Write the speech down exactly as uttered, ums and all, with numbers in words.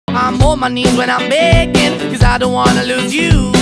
I'm on my knees when I'm begging, cause I don't wanna lose you.